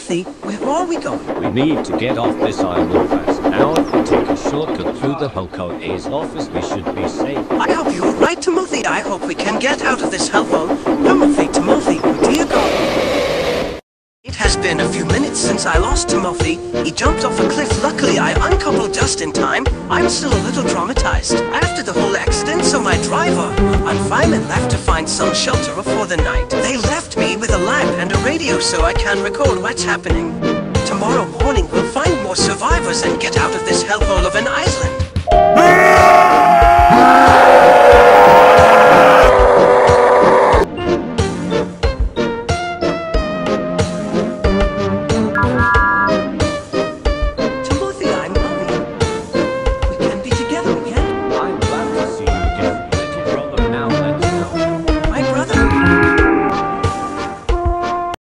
Timothy, where are we going? We need to get off this island fast. Now if we take a shortcut through the Hulko A's office, we should be safe. I hope you're right, Timothy. I hope we can get out of this hellhole. Timothy, where do you go? It has been a few minutes since I lost Timothy. He jumped off a cliff. Luckily, I uncoupled just in time. I'm still a little traumatized after the whole accident, so my driver and fireman left to find some shelter for the night. They left me with a lamp and a radio so I can record what's happening. Tomorrow morning, we'll find more survivors and get out of this hellhole of an island.